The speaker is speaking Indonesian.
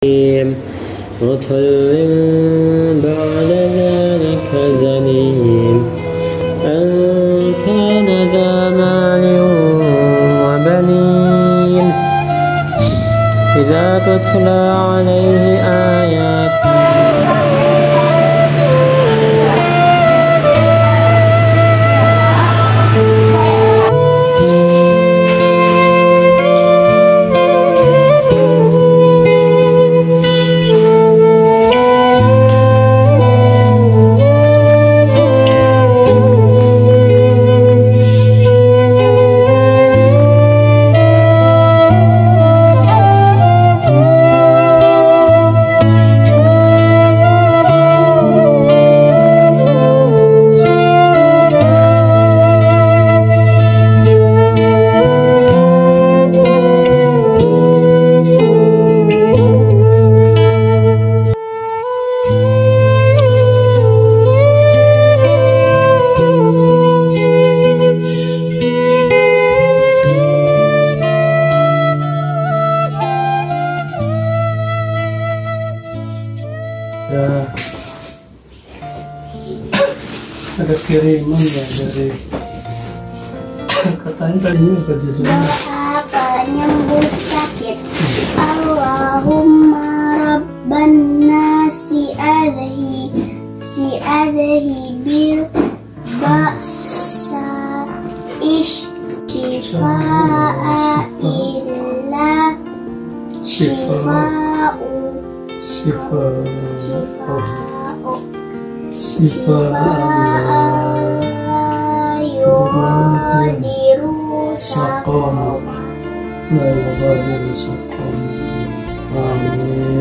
عتل بعد ذلك زنيم أن كان ذا مال وبنين إذا تتلى عليه آيات ada kiriman ya dari katanya tadinya apa di rumah penyembuh sakit. Allahumma rabban nasi adhi bil ba'sa ish shifa'a illa shifa'u yughadiru saqama la yughadiru saqama. Amin.